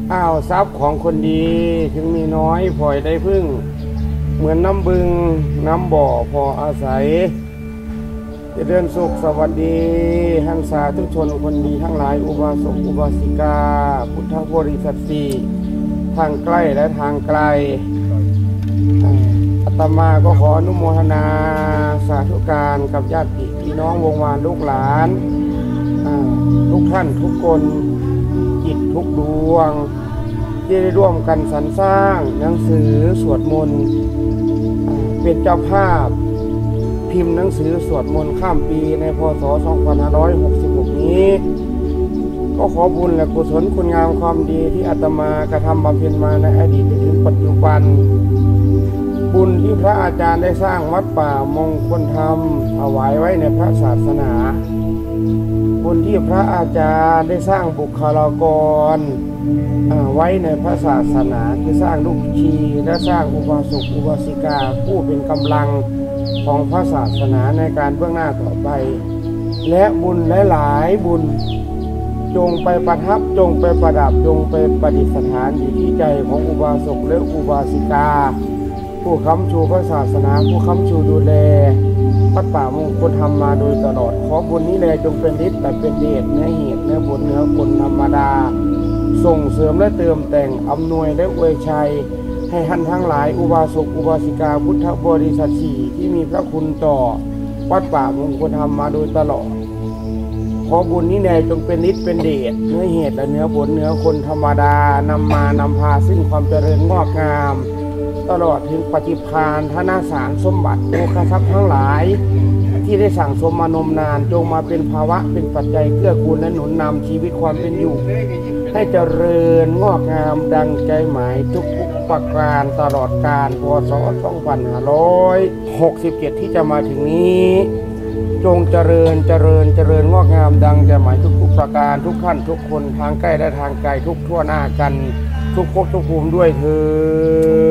ทรัพย์ของคนดีถึงมีน้อยพลอยได้พึ่งเหมือนน้ำบึงน้ำบ่อพออาศัยจะเดินสุขสวัสดีหันสาธุชนคนดีทั้งหลายอุบาสกอุบาสิกาพุทธบริษัทสี่ทางใกล้และทางไกลอาตมาก็ขออนุโมทนาสาธุการกับญาติพี่น้องวงวานลูกหลานทุกท่านทุกคนจิตทุกดวงที่ได้ร่วมกันสรรสร้างหนังสือสวดมนต์เป็นเจ้าภาพพิมพ์หนังสือสวดมนต์ข้ามปีในพศ 2566 นี้ก็ขอบุญและกุศลคุณงามความดีที่อาตมากระทำบำเพ็ญมาในอดีตถึงปัจจุบันบุญที่พระอาจารย์ได้สร้างวัดป่ามงคลธรรมถวายไว้ในพระศาสนาบุญที่พระอาจารย์ได้สร้างบุคลากรไว้ในพระศาสนาคือสร้างลูกชีและสร้างอุบาสกอุบาสิกาผู้เป็นกำลังของพระศาสนาในการเบื้องหน้าต่อไปและบุญหลายๆบุญจงไปประทับจงไปประดับจงไปประดิษฐานอยู่ที่ใจของอุบาสกและอุบาสิกาผู้ค้ำชูพระศาสนาผู้ค้ำชูดูแลวัดป่ามงคลธรรมมาโดยตลอดขอบุญนี้แลจงเป็นฤทธิ์แต่เป็นเดชเนื้อเหตุเนื้อบุญเนื้อคนธรรมดาส่งเสริมและเติมแต่งอำนวยและอวยชัยให้ท่านทั้งหลายอุบาสกอุบาสิกาพุทธบริษัทสี่ที่มีพระคุณต่อวัดป่ามงคลธรรมมาโดยตลอดขอบุญนี้แลจงเป็นฤทธิ์เป็นเดชเนื้อเหตุและเนื้อผลเนื้อคนธรรมดานำพาซึ่งความเจริญงอกงามตลอดถึงปฏิภาณธนสารสมบัติโภคทรัพย์ทั้งหลายที่ได้สั่งสมมานมนานจงมาเป็นภาวะเป็นปัจจัยเกื้อกูลและหนุนนำชีวิตความเป็นอยู่ให้เจริญงอกงามดังใจหมายทุกประการตลอดกาลพศ 2567 ที่จะมาถึงนี้จงเจริญงอกงามดังใจหมายทุกประการทุกท่านทุกคนทางใกล้และทางไกลทุกทั่วหน้ากันทุกภพทุกภูมิด้วยเถิด